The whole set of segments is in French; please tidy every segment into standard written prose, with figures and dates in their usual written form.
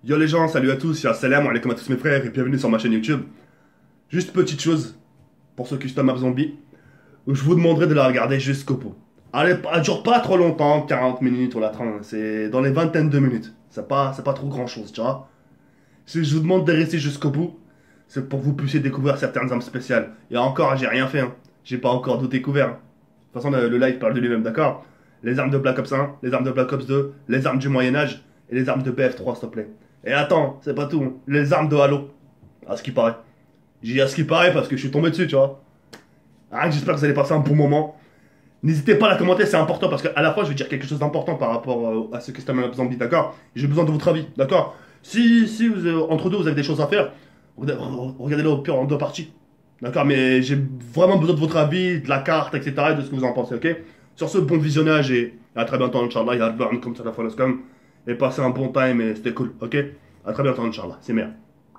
Yo les gens, salut à tous, salam alaikum à tous mes frères et bienvenue sur ma chaîne YouTube. Juste petite chose pour ce custom map zombie, où je vous demanderai de la regarder jusqu'au bout. Allez, elle dure pas trop longtemps, 40 minutes ou la 30, c'est dans les vingtaines de minutes. C'est pas trop grand chose, tu vois. Si je vous demande de rester jusqu'au bout, c'est pour que vous puissiez découvrir certaines armes spéciales. Et encore, j'ai rien fait, hein. J'ai pas encore tout découvert. De toute façon, le live parle de lui-même, d'accord? Les armes de Black Ops 1, les armes de Black Ops 2, les armes du Moyen-Âge et les armes de BF3, s'il te plaît. Et attends, c'est pas tout, hein. Les armes de Halo. À ce qui paraît. J'ai dit à ce qui paraît parce que je suis tombé dessus, tu vois. Ah, j'espère que vous allez passer un bon moment. N'hésitez pas à la commenter, c'est important parce qu'à la fois je vais dire quelque chose d'important par rapport à ce custom map zombie, d'accord? J'ai besoin de votre avis, d'accord? Si vous, entre deux vous avez des choses à faire, regardez-le au pire en deux parties. D'accord? Mais j'ai vraiment besoin de votre avis, de la carte, etc. et de ce que vous en pensez, ok? Sur ce, bon visionnage et à très bientôt, Inch'Allah. Il y a comme ça la fois, et passez un bon time et c'était cool, ok? À très bientôt, Inch'Allah. C'est merde.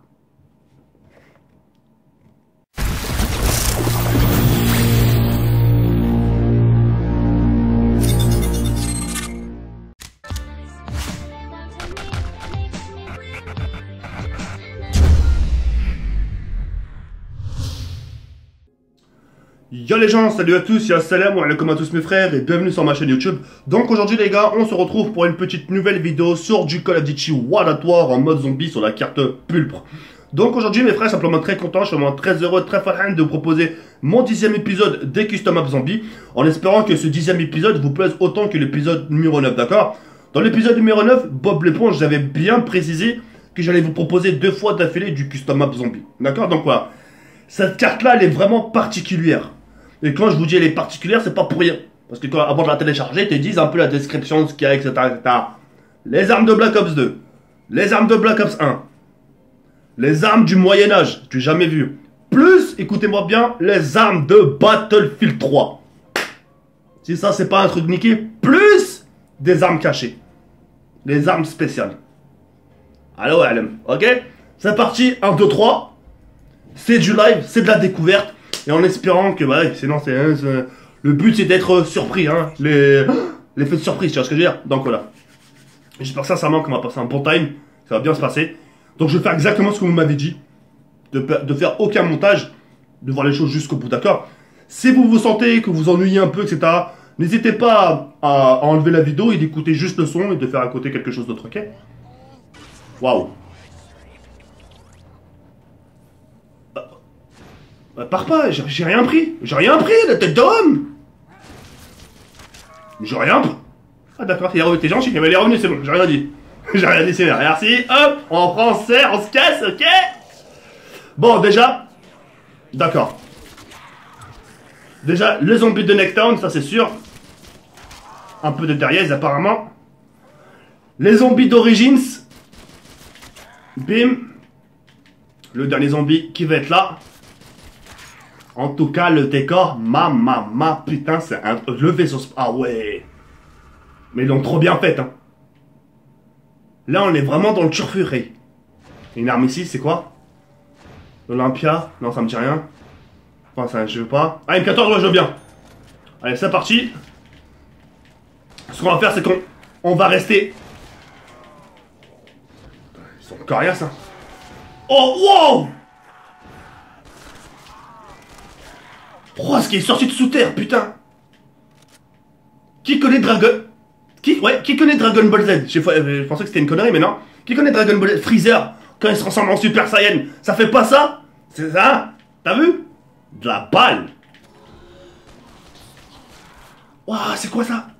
Yo les gens, salut à tous, salam alaikum à tous mes frères et bienvenue sur ma chaîne YouTube. Donc aujourd'hui les gars, on se retrouve pour une petite nouvelle vidéo sur du Call of Duty World at War en mode zombie sur la carte Pulpre. Donc aujourd'hui mes frères, simplement très content, je suis vraiment très heureux, très fan de vous proposer mon 10e épisode des Custom Map Zombie, en espérant que ce 10e épisode vous plaise autant que l'épisode numéro 9, d'accord? Dans l'épisode numéro 9, Bob l'éponge, j'avais bien précisé que j'allais vous proposer 2 fois d'affilée du Custom Map Zombie, d'accord? Donc voilà, cette carte là elle est vraiment particulière. Et quand je vous dis elle est particulière, c'est pas pour rien. Parce que quand, avant de la télécharger, ils te disent un peu la description de ce qu'il y a, etc., etc. Les armes de Black Ops 2. Les armes de Black Ops 1. Les armes du Moyen-Âge. Tu n'as jamais vu. Plus, écoutez-moi bien, les armes de Battlefield 3. Si ça, c'est pas un truc niqué. Plus, des armes cachées. Les armes spéciales. Allo, Alem. Ok? C'est parti. 1, 2, 3. C'est du live, c'est de la découverte. Et en espérant que, bah, sinon, le but c'est d'être surpris, hein. L'effet de surprise, tu vois ce que je veux dire? Donc voilà. J'espère sincèrement qu'on va passer un bon time. Ça va bien se passer. Donc je vais faire exactement ce que vous m'avez dit. De faire aucun montage. De voir les choses jusqu'au bout, d'accord? Si vous vous sentez que vous ennuyez un peu, etc., n'hésitez pas à enlever la vidéo et d'écouter juste le son et de faire à côté quelque chose d'autre, ok? Waouh. Pars pas, j'ai rien pris. J'ai rien pris, la tête d'homme. J'ai rien pris. Ah d'accord, t'es gentil, mais il est revenu, c'est bon, j'ai rien dit. J'ai rien dit, c'est bien, merci. Hop, en français, on se casse, ok? Bon, déjà. D'accord. Déjà, le zombie de Necktown, ça c'est sûr. Un peu de Terriez, apparemment. Les zombies d'Origins. Bim. Le dernier zombie qui va être là. En tout cas, le décor, putain, c'est un... Le vaisseau... Ah ouais. Mais ils l'ont trop bien fait, hein. Là, on est vraiment dans le turfurerie. Une arme ici, c'est quoi? L'Olympia? Non, ça me dit rien. Enfin, ça, je veux pas. Ah, une 14, moi, je veux bien. Allez, c'est parti. Ce qu'on va faire, c'est qu'on va rester... Ils sont coriaces, hein. Oh, wow! Oh, ce qui est sorti de sous terre, putain! Qui connaît Dragon... Qui connaît Dragon Ball Z? Je pensais que c'était une connerie, mais non. Qui connaît Dragon Ball Z? Freezer, quand il se transforme en Super Saiyan, ça fait pas ça? C'est ça? T'as vu? De la balle! Waouh, c'est quoi ça?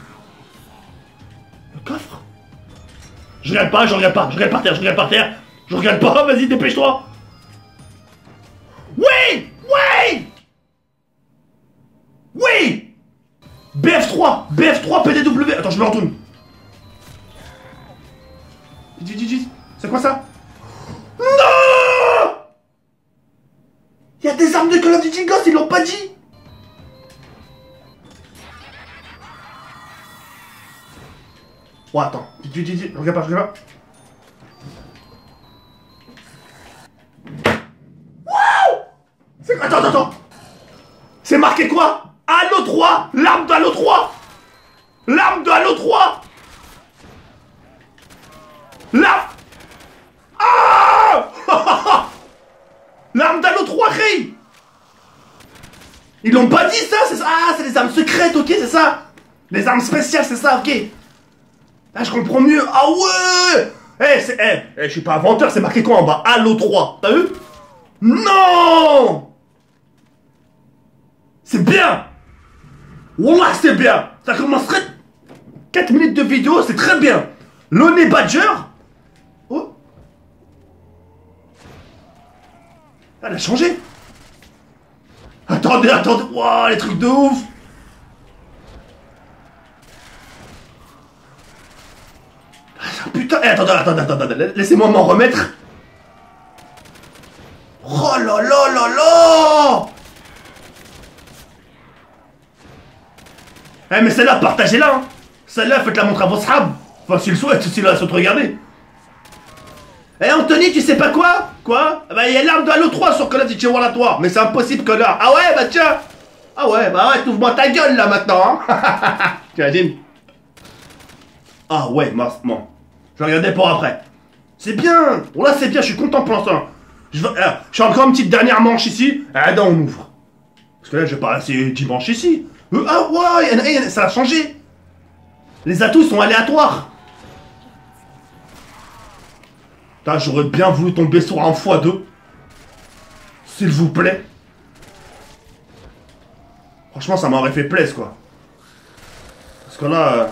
Le coffre? Je regarde pas, je regarde pas, je regarde par terre, je regarde par terre. Je regarde pas, vas-y, dépêche-toi! Oui! Oui! Oui! BF3 PDW. Attends, je me retourne. C'est quoi ça? Non! Il y a des armes de Call of Duty Ghost, ils l'ont pas dit. Oh, attends. Regarde pas, regarde pas. Waouh! C'est quoi? Attends. C'est marqué quoi? Halo 3! L'arme de Halo 3! L'arme de Halo 3! L'arme! Ils l'ont pas dit ça, c'est ça. Ah, c'est les armes secrètes, ok, c'est ça. Les armes spéciales, c'est ça, ok. Là, je comprends mieux. Ah ouais. Je suis pas inventeur, c'est marqué quoi en bas? Halo 3, t'as vu? Non. C'est bien. Wallah, c'est bien. Ça commencerait 4 minutes de vidéo, c'est très bien. L'Honey Badger. Oh. Elle a changé. Attendez. Waouh, les trucs de ouf. Putain, attendez. Laissez-moi m'en remettre. Oh là là. Mais celle-là, partagez-la. Hein. Celle-là, faites-la montrer à vos sahab. Enfin, s'ils souhaitent, s'ils la souhaitent regarder. Anthony, tu sais pas quoi? Quoi? Bah, il y a l'arme de Halo 3 sur Call of Duty World at War. Mais c'est impossible que là. Ah ouais, bah tiens. Ah ouais, t'ouvres-moi ta gueule là maintenant, hein. Tu imagines? Ah ouais, bon. Je vais regarder pour après. C'est bien. Oh là, c'est bien, je suis content pour l'instant. Je suis encore une petite dernière manche ici. Ah non, on ouvre. Parce que là, je vais pas rester 10 manches ici. Ah ouais, ça a changé. Les atouts sont aléatoires. Putain, j'aurais bien voulu tomber sur un x2. S'il vous plaît. Franchement, ça m'aurait fait plaisir, quoi. Parce que là...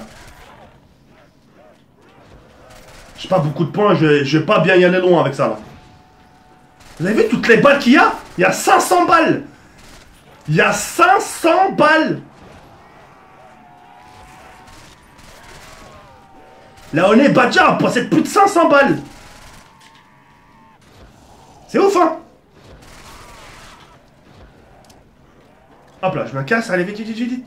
j'ai pas beaucoup de points, je vais pas bien y aller loin avec ça, là. Vous avez vu toutes les balles qu'il y a? Il y a 500 balles. Il y a 500 balles. La Honey Badger possède plus de 500 balles. C'est ouf, hein? Hop là, je me casse, allez, vite.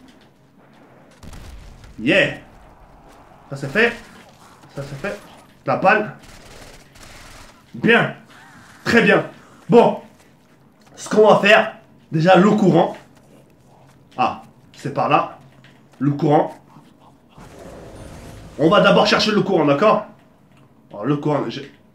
Yeah. Ça c'est fait. La balle. Bien. Très bien. Bon. Ce qu'on va faire, déjà l'eau courant. Ah, c'est par là. L'eau courant. On va d'abord chercher le courant, d'accord? Alors, le courant,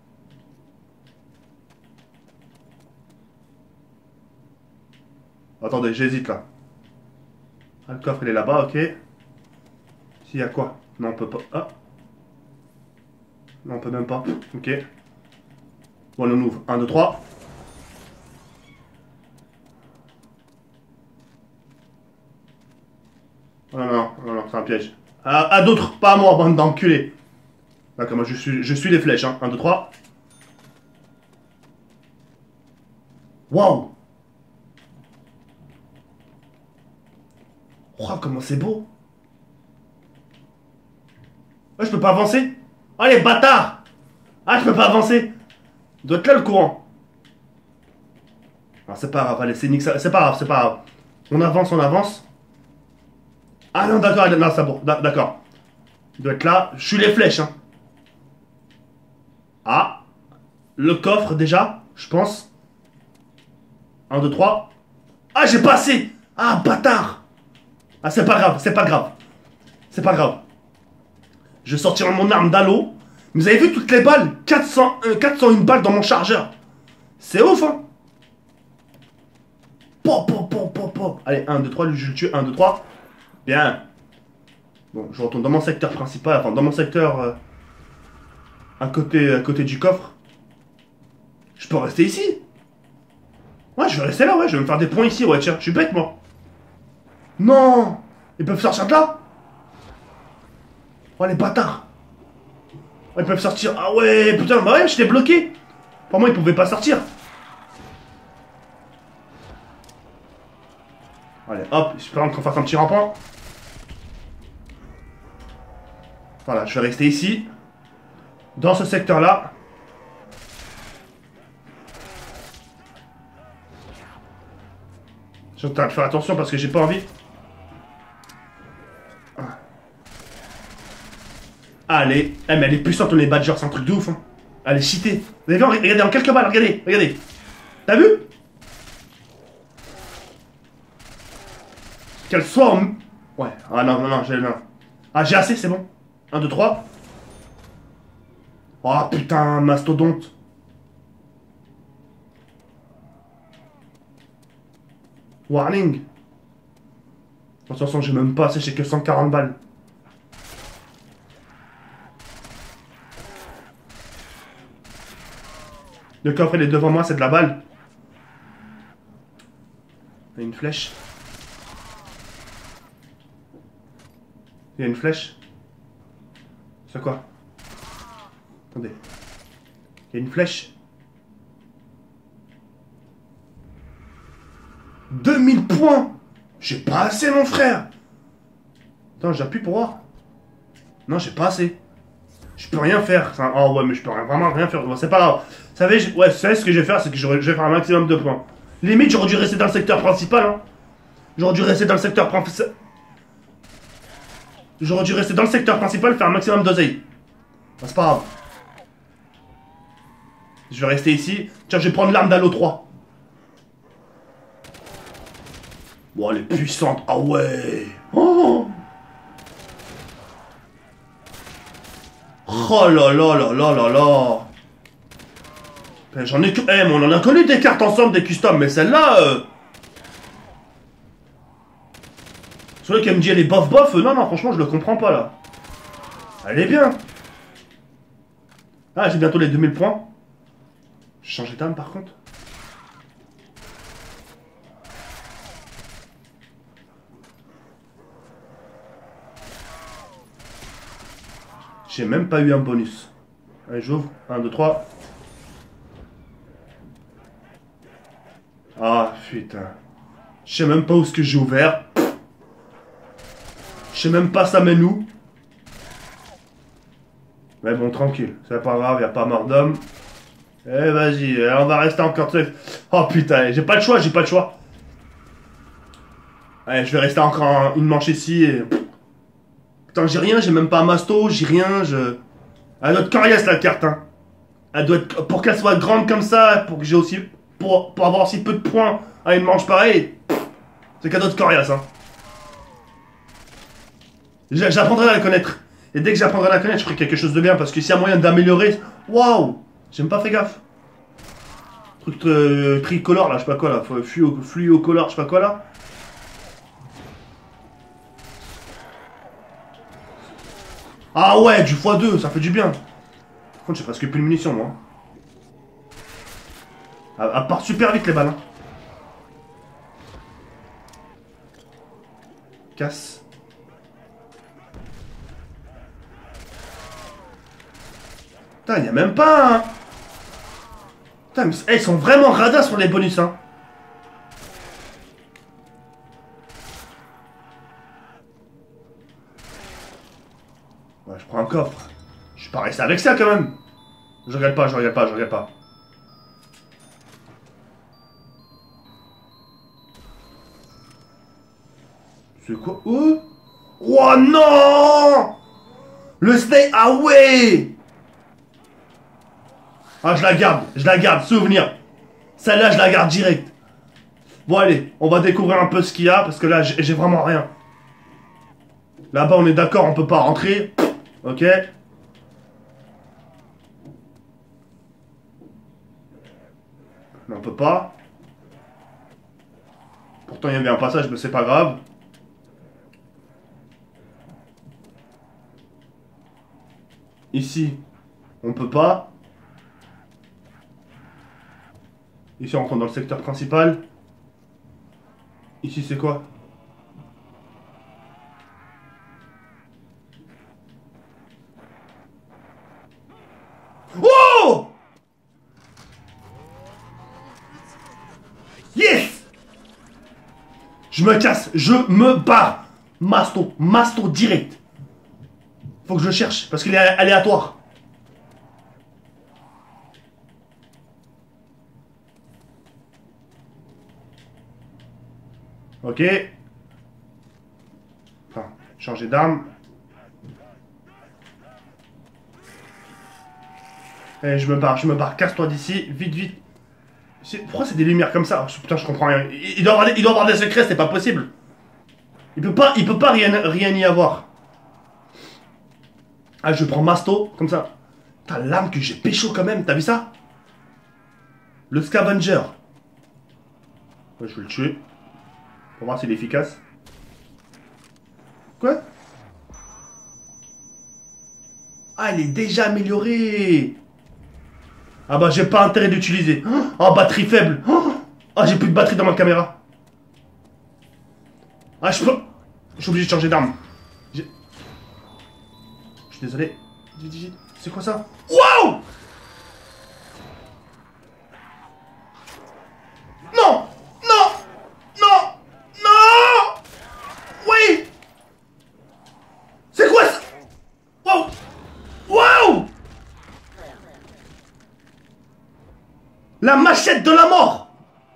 attendez, j'hésite là. Ah, le coffre il est là-bas, ok. S'il y a quoi? Non, on peut pas. Ah. Non, on peut même pas. Ok. Bon, on ouvre. 1, 2, 3. Oh non, c'est un piège. À d'autres, pas à moi, bande d'enculés. D'accord, moi je suis les flèches, hein. 1, 2, 3. Waouh! Oh, comment c'est beau! Ouais, je peux pas avancer? Oh, les bâtards! Ah, je peux pas avancer! Il doit être là le courant. Ah, c'est pas grave, allez, c'est pas grave. On avance. Ah non, d'accord, non, c'est bon, d'accord. Il doit être là. Je suis les flèches, hein. Ah, le coffre déjà, je pense. 1, 2, 3. Ah, j'ai passé! Ah, bâtard! Ah, c'est pas grave. Je vais sortir mon arme d'Halo. Vous avez vu toutes les balles? 401 balles dans mon chargeur. C'est ouf, hein? Pop. Allez, 1, 2, 3, je le tue. 1, 2, 3. Bien. Bon, je retourne dans mon secteur principal. Enfin, dans mon secteur... à côté du coffre. Je peux rester ici? Ouais, je vais rester là, ouais. Je vais me faire des points ici, ouais, tiens. Je suis bête, moi. Non! Ils peuvent sortir de là? Oh, les bâtards! Oh, ils peuvent sortir. Ah ouais, putain, bah ouais, je t'ai bloqué. Pour moi, ils pouvaient pas sortir. Allez, hop, j'espère qu'on fasse un petit rempart. Voilà, je vais rester ici. Dans ce secteur-là. Je suis en train de faire attention parce que j'ai pas envie. Allez. Eh, mais elle est puissante, on est Badger, c'est un truc de ouf. Hein. Elle est cheatée. Vous avez vu, regardez, en quelques balles, regardez. T'as vu? Qu'elle soit en... Ouais. Ah non, j'ai... Non. Ah, j'ai assez, c'est bon. 1, 2, 3. Oh putain, mastodonte. Warning. De toute façon, j'ai même pas assez, j'ai que 140 balles. Le coffre, il est devant moi, c'est de la balle. Il y a une flèche. Il y a une flèche. C'est quoi? Attendez. Il y a une flèche. 2000 points. J'ai pas assez, mon frère. Attends, j'appuie pour voir. Non, j'ai pas assez. Je peux rien faire. Oh ouais, mais je peux vraiment rien faire. Bon, c'est pas grave. Vous savez, ouais, vous savez ce que je vais faire, c'est que je vais faire un maximum de points. Limite, j'aurais dû rester dans le secteur principal. Hein. J'aurais dû rester dans le secteur principal. J'aurais dû rester dans le secteur principal, faire un maximum d'oseille. Bah, c'est pas grave. Je vais rester ici. Tiens, je vais prendre l'arme d'Halo 3. Bon, elle est puissante. Ah ouais. Oh, oh là là là là là là. J'en ai que... Eh, mais on en a connu des cartes ensemble, des customs, mais celle-là... Celui qui me dit elle est bof bof, non, non, franchement, je le comprends pas, là. Elle est bien. Ah, j'ai bientôt les 2000 points. J'ai changé d'arme, par contre. J'ai même pas eu un bonus. Allez, j'ouvre. 1, 2, 3. Ah, putain. Je sais même pas où ce que j'ai ouvert. Je sais même pas ça mène où. Mais bon, tranquille. C'est pas grave, y a pas mort d'homme. Eh, vas-y, on va rester encore... Oh, putain, j'ai pas le choix, j'ai pas le choix. Allez, je vais rester encore une manche ici et... Putain, j'ai rien, j'ai même pas un masto, j'ai rien, Elle doit être coriace, la carte, hein. Elle doit être... Pour qu'elle soit grande comme ça, pour que j'ai aussi... Pour avoir aussi peu de points à une manche pareille, c'est qu'elle doit être coriace, hein. J'apprendrai à la connaître. Et dès que j'apprendrai à la connaître, je ferai quelque chose de bien. Parce que s'il y a moyen d'améliorer... Waouh! J'ai même pas fait gaffe. Truc tricolore, là, je sais pas quoi, là. Fluocolore, je sais pas quoi, là. Ah ouais, du x2, ça fait du bien. Par contre, j'ai presque plus de munitions, moi. Elle part super vite, les balles. Hein. Casse. Putain, y'a même pas un... Putain, mais ils sont vraiment radins sur les bonus, hein. Ouais, je prends un coffre. Je suis pas resté avec ça, quand même. Je regarde pas, je regarde pas, je regarde pas. C'est quoi? Oh! Oh non! Le snake, ah ouais! Ah, je la garde, souvenir. Celle-là, je la garde direct. Bon, allez, on va découvrir un peu ce qu'il y a, parce que là, j'ai vraiment rien. Là-bas, on est d'accord, on peut pas rentrer. Ok. Mais on peut pas. Pourtant, il y avait un passage, mais c'est pas grave. Ici, on peut pas. Ici, on rentre dans le secteur principal. Ici, c'est quoi? Oh! Yes! Je me casse, je me barre. Masto direct. Faut que je cherche, parce qu'il est aléatoire. Ok. Enfin, changer d'arme. Allez, je me barre, casse-toi d'ici, vite, vite. Pourquoi c'est des lumières comme ça? Putain, je comprends rien. Il doit avoir des secrets, c'est pas possible. Il peut pas rien y avoir. Ah, je prends Masto, comme ça. T'as l'arme que j'ai pécho quand même, t'as vu ça? Le scavenger. Ouais, je vais le tuer. Pour voir s'il est efficace. Quoi? Ah, il est déjà amélioré. Ah bah j'ai pas intérêt d'utiliser. Oh, batterie faible. Ah, j'ai plus de batterie dans ma caméra. Ah, je peux... Je suis obligé de changer d'arme. Je suis désolé. C'est quoi ça? Waouh! Non! Non! Non! Non! Oui! C'est quoi ça? Waouh! Waouh! La machette de la mort!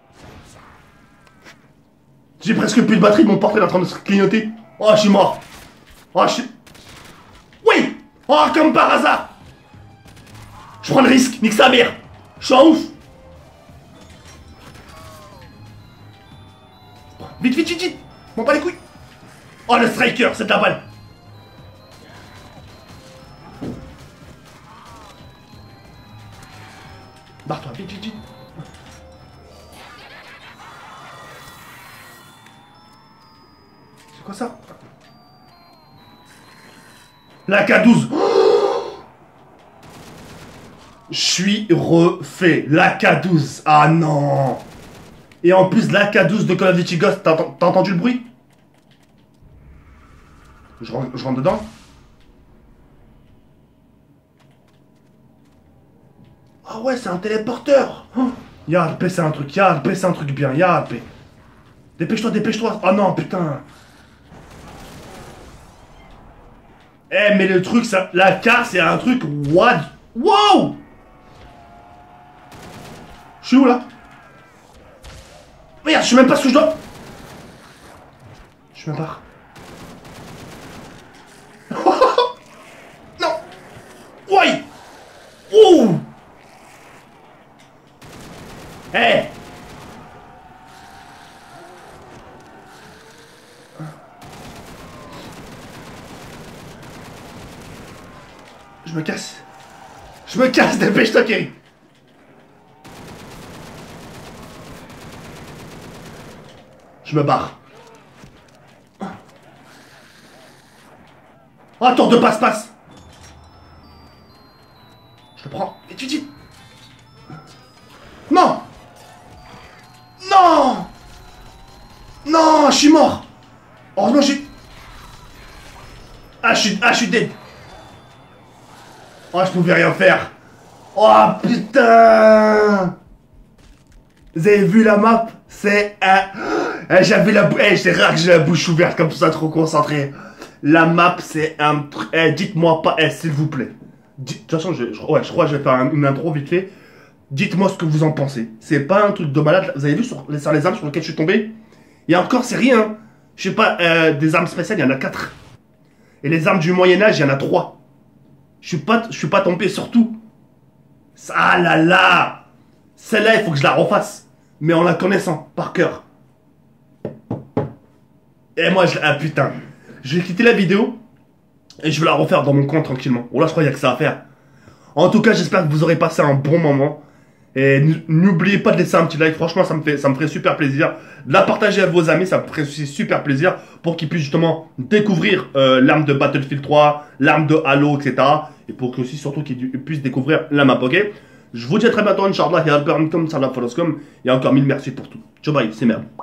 J'ai presque plus de batterie, mon portrait est en train de se clignoter. Oh, je suis mort. Oh, je suis... Oui! Oh, comme par hasard! Je prends le risque, nique sa mère! Je suis en ouf! Vite, vite, vite, vite! M'en pas les couilles! Oh, le striker, c'est de la balle! Barre-toi, vite, vite, vite! C'est quoi ça? La K12! Je suis refait. La K12. Ah non! Et en plus, la K12 de Call of Duty Ghost, t'as entendu le bruit? Je rentre dedans. Ah ouais, c'est un téléporteur. Y'a RP, c'est un truc. Y'a RP, c'est un truc bien. Y'a RP. Dépêche-toi, dépêche-toi. Oh non, putain. Eh, mais le truc, ça, la K, c'est un truc. What? Wow! Je suis où là? Merde, je sais même pas ce que je dois. Je me barre. Non! Ouais! Ouh! Eh! Hey. Je me casse. Je me casse, dépêche-toi, Kerry. Je me barre. Oh, tour de passe-passe. Je le prends. Et tu dis... Non! Non! Non, je suis mort. Heureusement, j'ai... Ah, je suis dead. Oh, je pouvais rien faire. Oh, putain! Vous avez vu la map? C'est un... J'avais la... c'est rare que j'ai la bouche ouverte comme ça, trop concentré. La map, c'est un truc... dites-moi pas, s'il vous plaît. De toute façon, je crois que je vais faire une intro vite fait. Dites-moi ce que vous en pensez. C'est pas un truc de malade. Vous avez vu sur les armes sur lesquelles je suis tombé? Et encore, c'est rien. Je sais pas, des armes spéciales, il y en a 4. Et les armes du Moyen-Âge, il y en a 3. Je suis pas tombé sur tout. Ah là là! Celle-là, il faut que je la refasse. Mais en la connaissant, par cœur. Et moi, ah putain. Je vais quitter la vidéo. Et je vais la refaire dans mon coin tranquillement. Oh là, je crois qu'il y a que ça à faire. En tout cas, j'espère que vous aurez passé un bon moment. Et n'oubliez pas de laisser un petit like. Franchement, ça me ferait super plaisir. De la partager à vos amis, ça me ferait aussi super plaisir. Pour qu'ils puissent justement découvrir l'arme de Battlefield 3, l'arme de Halo, etc. Et pour que aussi, surtout, qu'ils puissent découvrir la map, ok? Je vous dis à très bientôt, Inch'Allah. Et encore 1000 merci pour tout. Ciao, bye, c'est merde.